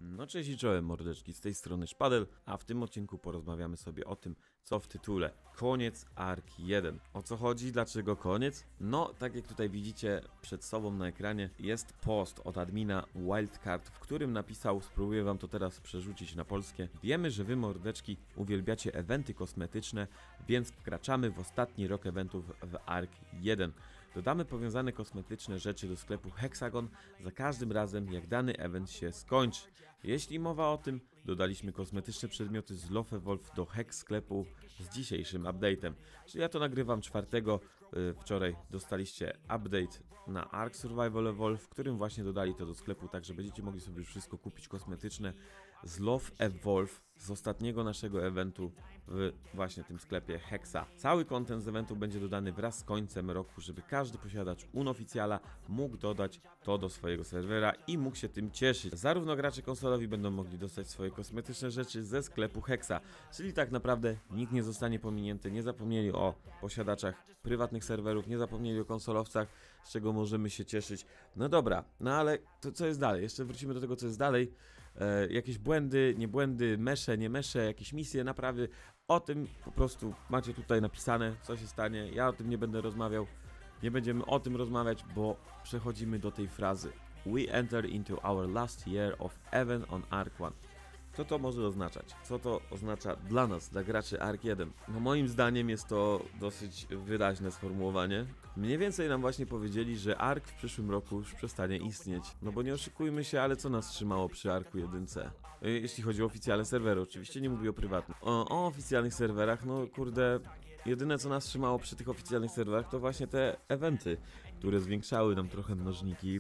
No cześć i czołem mordeczki, z tej strony Szpadel, a w tym odcinku porozmawiamy sobie o tym, co w tytule. Koniec Ark 1. O co chodzi? Dlaczego koniec? No, tak jak tutaj widzicie przed sobą na ekranie, jest post od admina Wildcard, w którym napisał, spróbuję wam to teraz przerzucić na polskie: wiemy, że wy mordeczki uwielbiacie eventy kosmetyczne, więc wkraczamy w ostatni rok eventów w Ark 1. Dodamy powiązane kosmetyczne rzeczy do sklepu Hexagon za każdym razem, jak dany event się skończy. Jeśli mowa o tym, dodaliśmy kosmetyczne przedmioty z Love Evolve do Hex sklepu z dzisiejszym update'em. Czyli ja to nagrywam 4. Wczoraj dostaliście update na Ark Survival Evolve, w którym właśnie dodali to do sklepu, tak że będziecie mogli sobie już wszystko kupić kosmetyczne z Love Evolve z ostatniego naszego eventu w właśnie tym sklepie Hexa. Cały content z eventu będzie dodany wraz z końcem roku, żeby każdy posiadacz Unoficjala mógł dodać to do swojego serwera i mógł się tym cieszyć. Zarówno gracze konsolowi będą mogli dostać swoje kosmetyczne rzeczy ze sklepu Hexa, czyli tak naprawdę nikt nie zostanie pominięty, nie zapomnieli o posiadaczach prywatnych serwerów, nie zapomnieli o konsolowcach, z czego możemy się cieszyć. No dobra, no ale to co jest dalej? Jeszcze wrócimy do tego, co jest dalej. Jakieś błędy, nie błędy, mesze, nie mesze, jakieś misje, naprawy. O tym po prostu macie tutaj napisane, co się stanie. Ja o tym nie będę rozmawiał. Nie będziemy o tym rozmawiać, bo przechodzimy do tej frazy. We enter into our last year of event on Ark 1. Co to może oznaczać? Co to oznacza dla nas, dla graczy Ark 1? No moim zdaniem jest to dosyć wyraźne sformułowanie. Mniej więcej nam właśnie powiedzieli, że Ark w przyszłym roku już przestanie istnieć. No bo nie oszukujmy się, ale co nas trzymało przy Arku 1C? Jeśli chodzi o oficjalne serwery, oczywiście nie mówię o prywatnych. O oficjalnych serwerach, no kurde, jedyne co nas trzymało przy tych oficjalnych serwerach to właśnie te eventy, które zwiększały nam trochę mnożniki,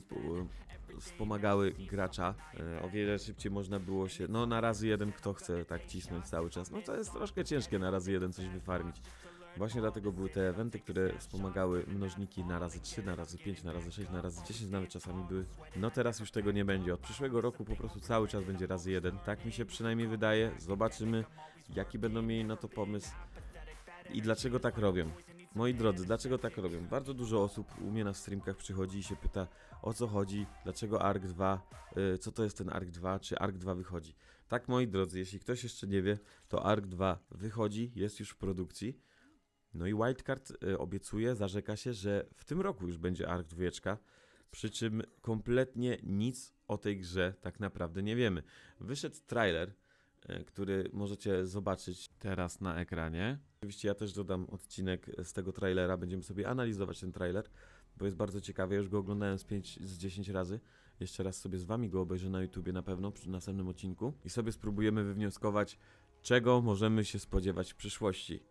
wspomagały gracza. O wiele szybciej można było się, no na razy 1 kto chce tak cisnąć cały czas, no to jest troszkę ciężkie na razy 1 coś wyfarmić. Właśnie dlatego były te eventy, które wspomagały mnożniki na razy 3, na razy 5, na razy 6, na razy 10 nawet czasami były. No teraz już tego nie będzie, od przyszłego roku po prostu cały czas będzie razy 1, tak mi się przynajmniej wydaje. Zobaczymy, jaki będą mieli na to pomysł i dlaczego tak robią. Moi drodzy, dlaczego tak robią? Bardzo dużo osób u mnie na streamkach przychodzi i się pyta, o co chodzi, dlaczego Ark 2, co to jest ten Ark 2, czy Ark 2 wychodzi. Tak, moi drodzy, jeśli ktoś jeszcze nie wie, to Ark 2 wychodzi, jest już w produkcji. No i Wildcard obiecuje, zarzeka się, że w tym roku już będzie Ark 2, przy czym kompletnie nic o tej grze tak naprawdę nie wiemy. Wyszedł trailer, który możecie zobaczyć teraz na ekranie. Oczywiście ja też dodam odcinek z tego trailera, będziemy sobie analizować ten trailer, bo jest bardzo ciekawy, ja już go oglądałem z 5 z 10 razy. Jeszcze raz sobie z wami go obejrzę na YouTubie na pewno przy następnym odcinku i sobie spróbujemy wywnioskować, czego możemy się spodziewać w przyszłości.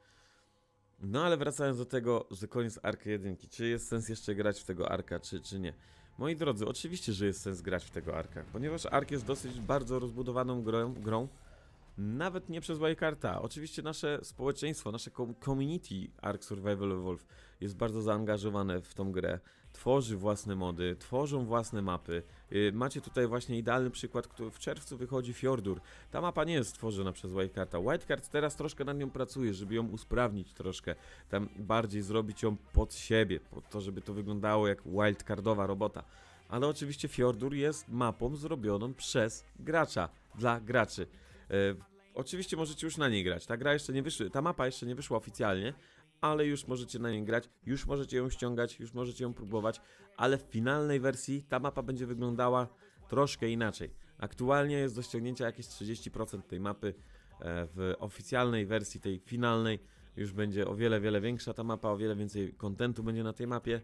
No ale wracając do tego, że koniec Arka 1, czy jest sens jeszcze grać w tego Arka, czy nie? Moi drodzy, oczywiście, że jest sens grać w tego Arka, ponieważ Ark jest dosyć bardzo rozbudowaną grą. Nawet nie przez Wildcarda. Oczywiście nasze społeczeństwo, nasze community Ark Survival Evolve jest bardzo zaangażowane w tą grę. Tworzy własne mody, tworzą własne mapy. Macie tutaj właśnie idealny przykład, który w czerwcu wychodzi Fjordur. Ta mapa nie jest stworzona przez Wildcarda. Wildcard teraz troszkę nad nią pracuje, żeby ją usprawnić troszkę. Tam bardziej zrobić ją pod siebie, pod to, żeby to wyglądało jak wildcardowa robota. Ale oczywiście Fjordur jest mapą zrobioną przez gracza, dla graczy. Oczywiście możecie już na niej grać, ta mapa jeszcze nie wyszła oficjalnie, ale już możecie na niej grać, już możecie ją ściągać, już możecie ją próbować, ale w finalnej wersji ta mapa będzie wyglądała troszkę inaczej. Aktualnie jest do ściągnięcia jakieś 30% tej mapy, w oficjalnej wersji, tej finalnej, już będzie o wiele większa ta mapa, o wiele więcej kontentu będzie na tej mapie.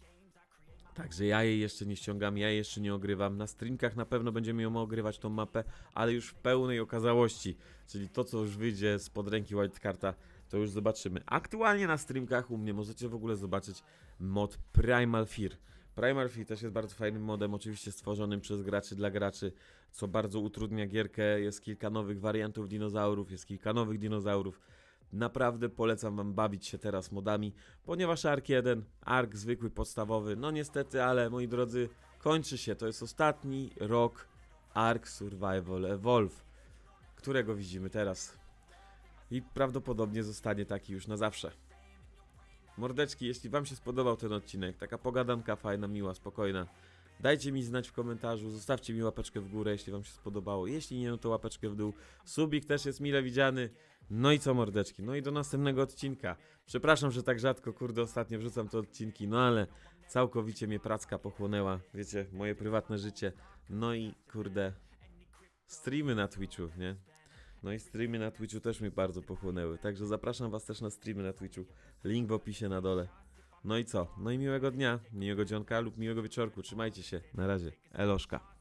Także ja jej jeszcze nie ściągam, ja jej jeszcze nie ogrywam. Na streamkach na pewno będziemy ją ogrywać, tą mapę, ale już w pełnej okazałości. Czyli to, co już wyjdzie spod ręki Wildcarda, to już zobaczymy. Aktualnie na streamkach u mnie możecie w ogóle zobaczyć mod Primal Fear. Primal Fear też jest bardzo fajnym modem, oczywiście stworzonym przez graczy dla graczy, co bardzo utrudnia gierkę. Jest kilka nowych wariantów dinozaurów, jest kilka nowych dinozaurów. Naprawdę polecam wam bawić się teraz modami, ponieważ Ark 1, Ark zwykły, podstawowy, no niestety, ale moi drodzy, kończy się. To jest ostatni rok Ark Survival Evolve, którego widzimy teraz. I prawdopodobnie zostanie taki już na zawsze. Mordeczki, jeśli wam się spodobał ten odcinek, taka pogadanka fajna, miła, spokojna, Dajcie mi znać w komentarzu, zostawcie mi łapeczkę w górę, jeśli wam się spodobało. Jeśli nie, no to łapeczkę w dół. Subik też jest mile widziany. No i co, mordeczki? No i do następnego odcinka. Przepraszam, że tak rzadko, kurde, ostatnio wrzucam te odcinki, no ale całkowicie mnie pracka pochłonęła. Wiecie, moje prywatne życie. No i kurde, streamy na Twitchu, nie? No i streamy na Twitchu też mnie bardzo pochłonęły. Także zapraszam was też na streamy na Twitchu. Link w opisie na dole. No i co? No i miłego dnia, miłego dzionka lub miłego wieczorku. Trzymajcie się. Na razie. Eloszka.